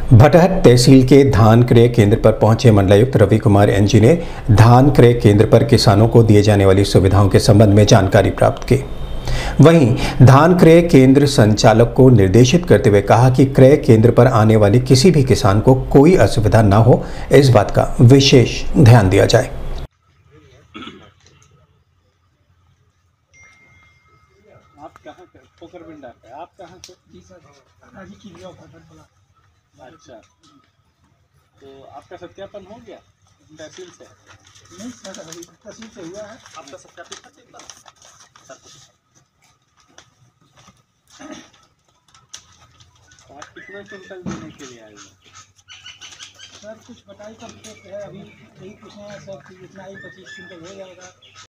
भटहट तहसील के धान क्रय केंद्र पर पहुंचे मंडलायुक्त रवि कुमार एनजी ने धान क्रय केंद्र पर किसानों को दिए जाने वाली सुविधाओं के संबंध में जानकारी प्राप्त की। वहीं धान क्रय केंद्र संचालक को निर्देशित करते हुए कहा कि क्रय केंद्र पर आने वाले किसी भी किसान को कोई असुविधा न हो, इस बात का विशेष ध्यान दिया जाए। आप कहाँ से? पोखरबिंडा से। आप कहाँ से? अच्छा, तो आपका सत्यापन हो गया तहसील से? नहीं सर, अभी तहसील से हुआ है। आपका सत्यापित था एक बार? तो आप कितना क्विंटल देने के लिए आए? सर कुछ बताई कब तक है, अभी यही पूछना है सर कि इतना ही 25 क्विंटल हो जाएगा।